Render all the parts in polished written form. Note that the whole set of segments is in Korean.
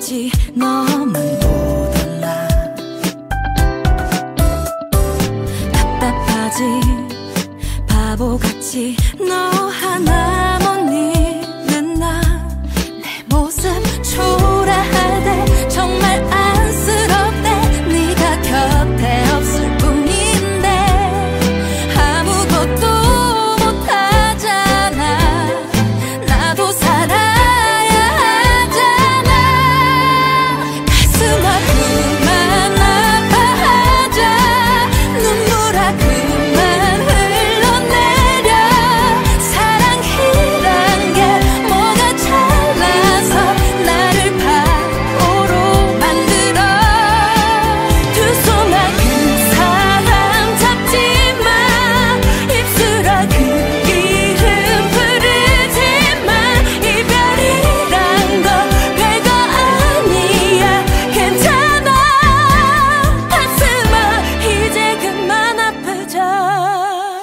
바보같이 너만 보달라. 답답하지 바보같이 너 하나 못 잊는 나. 내 모습 초라할 때 정말 안쓰럽대. 네가 곁에 없을 뿐인데 아무것도 못하잖아. 나도 살아야 하잖아. 가슴 아프만 아파하자. 눈물아 그만 흘러내려. 사랑이란 게 뭐가 잘나서 나를 바보로 만들어. 두 손아 그 사람 잡지 마. 입술아 그 이름 부르지 마. 이별이란 거 별거 아니야. 괜찮아. 가슴아 이제 그만 아프자.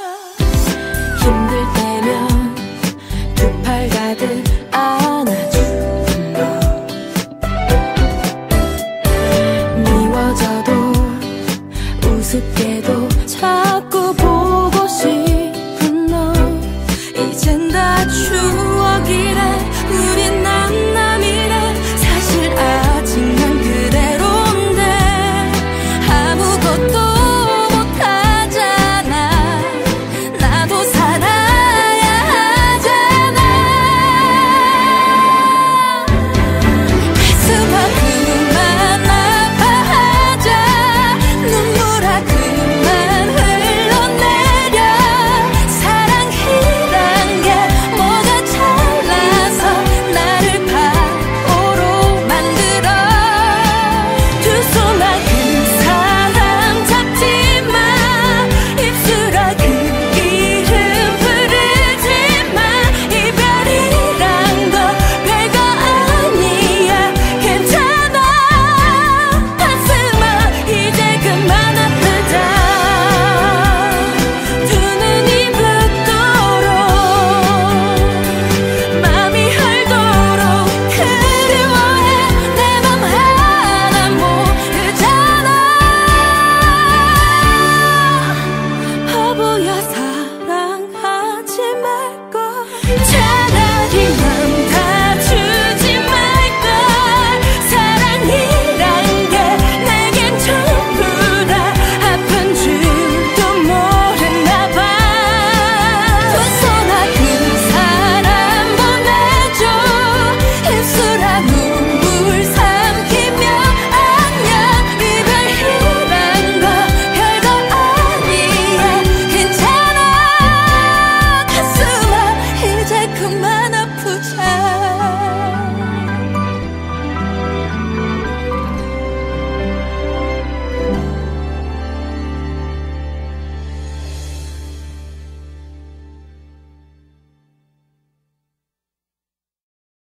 힘들 때면 두 팔 가득 안아주는 너. 미워져도 우습게도 자꾸 보고 싶은 너. 이젠 다 추억